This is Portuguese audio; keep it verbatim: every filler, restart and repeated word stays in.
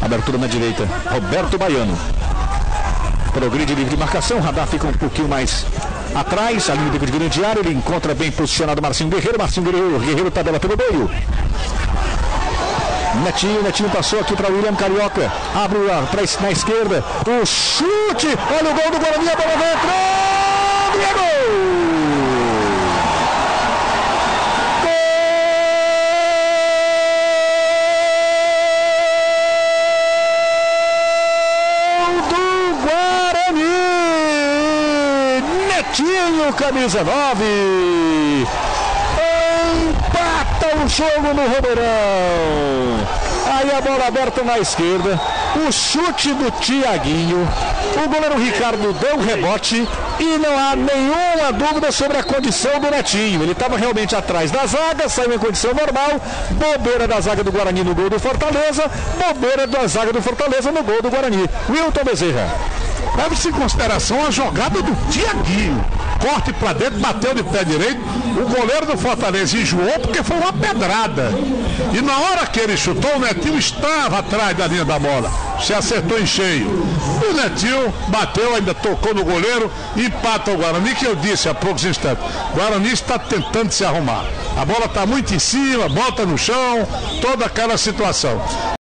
Abertura na direita, Roberto Baiano. Progride livre de marcação, Radar fica um pouquinho mais atrás, a linha de grande área, ele encontra bem posicionado Marcinho Guerreiro, Marcinho Guerreiro, Guerreiro tabela pelo meio. Netinho, Netinho passou aqui para William Carioca, abre para na esquerda, o chute, olha o gol do Guarani, a bola vai entrando, e é gol! Netinho, camisa nove, empata o jogo no Romeirão. Aí a bola aberta na esquerda, o chute do Tiaguinho, o goleiro Ricardo deu um rebote e não há nenhuma dúvida sobre a condição do Netinho. Ele estava realmente atrás da zaga, saiu em condição normal, bobeira da zaga do Guarani no gol do Fortaleza, bobeira da zaga do Fortaleza no gol do Guarani. Wilton Bezerra. Leve-se em consideração a jogada do Tiaguinho. Corte para dentro, bateu de pé direito. O goleiro do Fortaleza enjoou porque foi uma pedrada. E na hora que ele chutou, o Netinho estava atrás da linha da bola. Se acertou em cheio. E o Netinho bateu, ainda tocou no goleiro e empata o Guarani, que eu disse há poucos instantes. O Guarani está tentando se arrumar. A bola está muito em cima, bota no chão, toda aquela situação.